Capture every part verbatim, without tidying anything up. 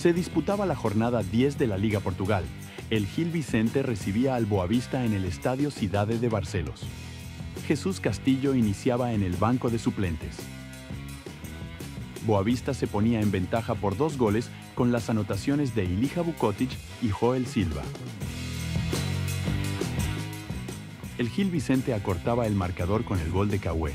Se disputaba la jornada diez de la Liga Portugal. El Gil Vicente recibía al Boavista en el Estadio Cidade de Barcelos. Jesús Castillo iniciaba en el banco de suplentes. Boavista se ponía en ventaja por dos goles con las anotaciones de Ilija Vukotic y Joel Silva. El Gil Vicente acortaba el marcador con el gol de Cauê.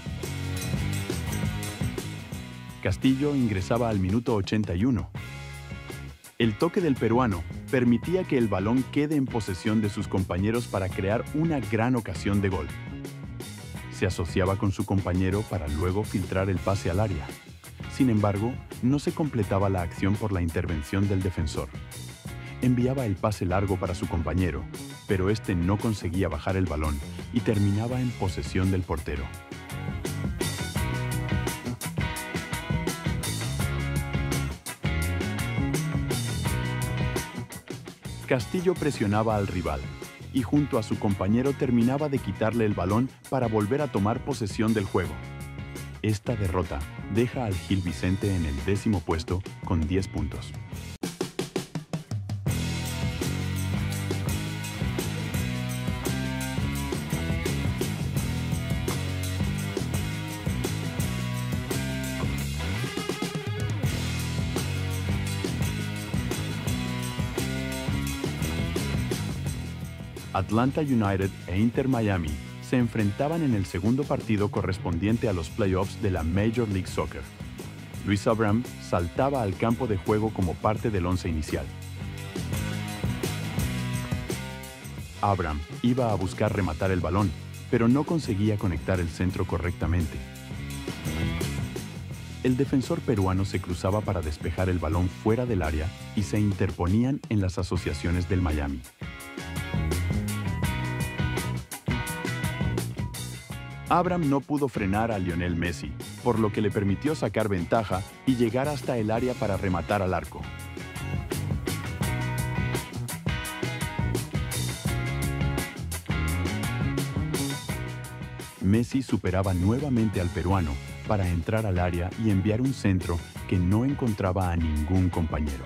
Castillo ingresaba al minuto ochenta y uno. El toque del peruano permitía que el balón quede en posesión de sus compañeros para crear una gran ocasión de gol. Se asociaba con su compañero para luego filtrar el pase al área. Sin embargo, no se completaba la acción por la intervención del defensor. Enviaba el pase largo para su compañero, pero este no conseguía bajar el balón y terminaba en posesión del portero. Castillo presionaba al rival y junto a su compañero terminaba de quitarle el balón para volver a tomar posesión del juego. Esta derrota deja al Gil Vicente en el décimo puesto con diez puntos. Atlanta United e Inter Miami se enfrentaban en el segundo partido correspondiente a los playoffs de la Major League Soccer. Luis Abraham saltaba al campo de juego como parte del once inicial. Abraham iba a buscar rematar el balón, pero no conseguía conectar el centro correctamente. El defensor peruano se cruzaba para despejar el balón fuera del área y se interponían en las asociaciones del Miami. Abraham no pudo frenar a Lionel Messi, por lo que le permitió sacar ventaja y llegar hasta el área para rematar al arco. Messi superaba nuevamente al peruano para entrar al área y enviar un centro que no encontraba a ningún compañero.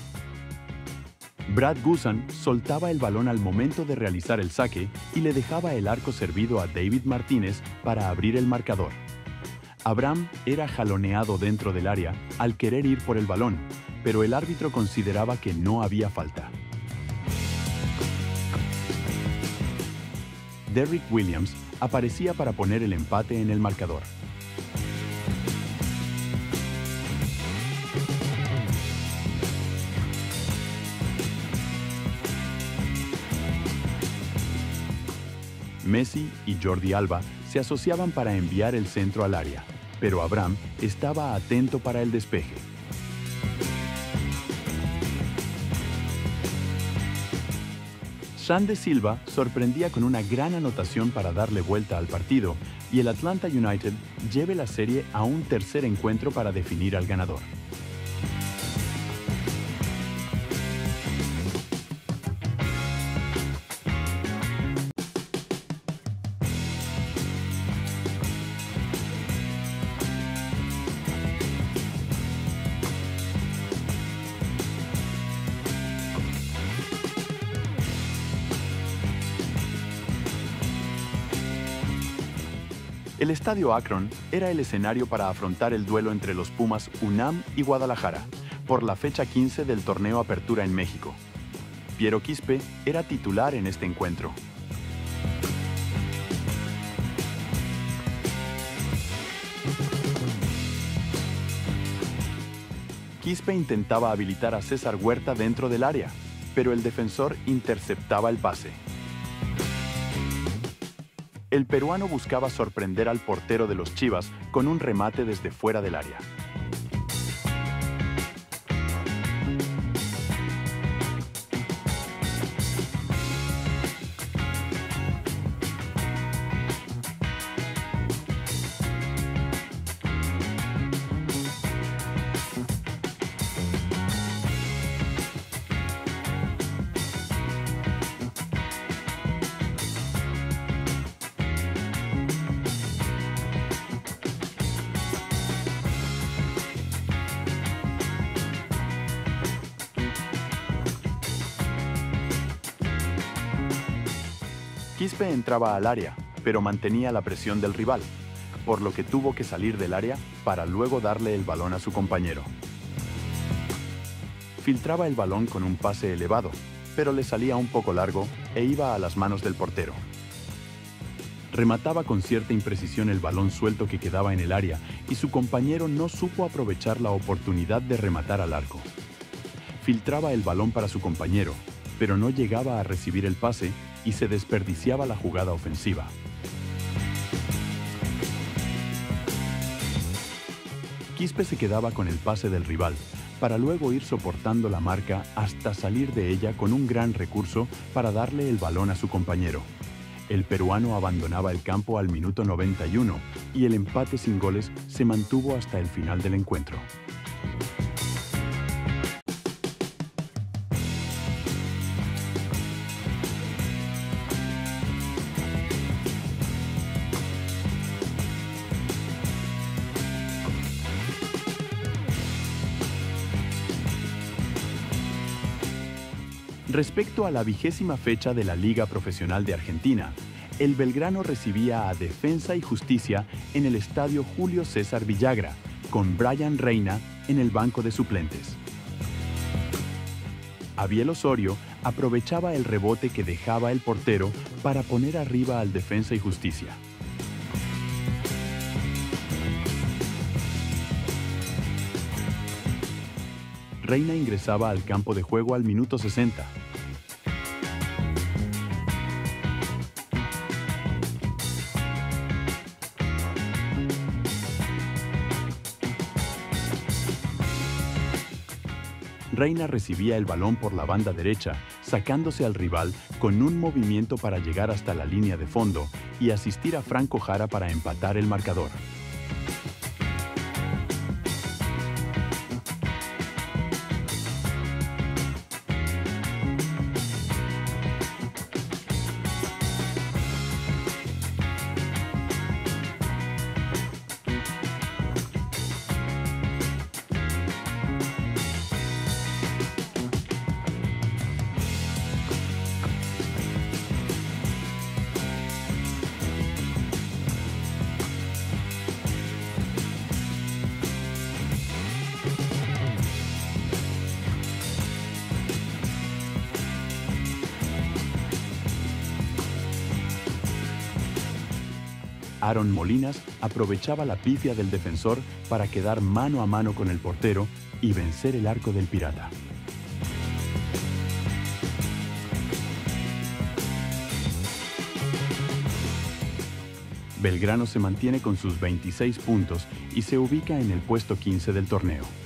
Brad Guzan soltaba el balón al momento de realizar el saque y le dejaba el arco servido a David Martínez para abrir el marcador. Abraham era jaloneado dentro del área al querer ir por el balón, pero el árbitro consideraba que no había falta. Derrick Williams aparecía para poner el empate en el marcador. Messi y Jordi Alba se asociaban para enviar el centro al área, pero Abraham estaba atento para el despeje. Xande Silva sorprendía con una gran anotación para darle vuelta al partido y el Atlanta United lleve la serie a un tercer encuentro para definir al ganador. El Estadio Akron era el escenario para afrontar el duelo entre los Pumas UNAM y Guadalajara, por la fecha quince del torneo Apertura en México. Piero Quispe era titular en este encuentro. Quispe intentaba habilitar a César Huerta dentro del área, pero el defensor interceptaba el pase. El peruano buscaba sorprender al portero de los Chivas con un remate desde fuera del área. Quispe entraba al área, pero mantenía la presión del rival, por lo que tuvo que salir del área para luego darle el balón a su compañero. Filtraba el balón con un pase elevado, pero le salía un poco largo e iba a las manos del portero. Remataba con cierta imprecisión el balón suelto que quedaba en el área y su compañero no supo aprovechar la oportunidad de rematar al arco. Filtraba el balón para su compañero, pero no llegaba a recibir el pase y se desperdiciaba la jugada ofensiva. Quispe se quedaba con el pase del rival, para luego ir soportando la marca hasta salir de ella con un gran recurso para darle el balón a su compañero. El peruano abandonaba el campo al minuto noventa y uno y el empate sin goles se mantuvo hasta el final del encuentro. Respecto a la vigésima fecha de la Liga Profesional de Argentina, el Belgrano recibía a Defensa y Justicia en el estadio Julio César Villagra, con Brian Reina en el banco de suplentes. Abiel Osorio aprovechaba el rebote que dejaba el portero para poner arriba al Defensa y Justicia. Reina ingresaba al campo de juego al minuto sesenta. Reina recibía el balón por la banda derecha, sacándose al rival con un movimiento para llegar hasta la línea de fondo y asistir a Franco Jara para empatar el marcador. Aaron Molinas aprovechaba la pifia del defensor para quedar mano a mano con el portero y vencer el arco del Pirata. Belgrano se mantiene con sus veintiséis puntos y se ubica en el puesto quince del torneo.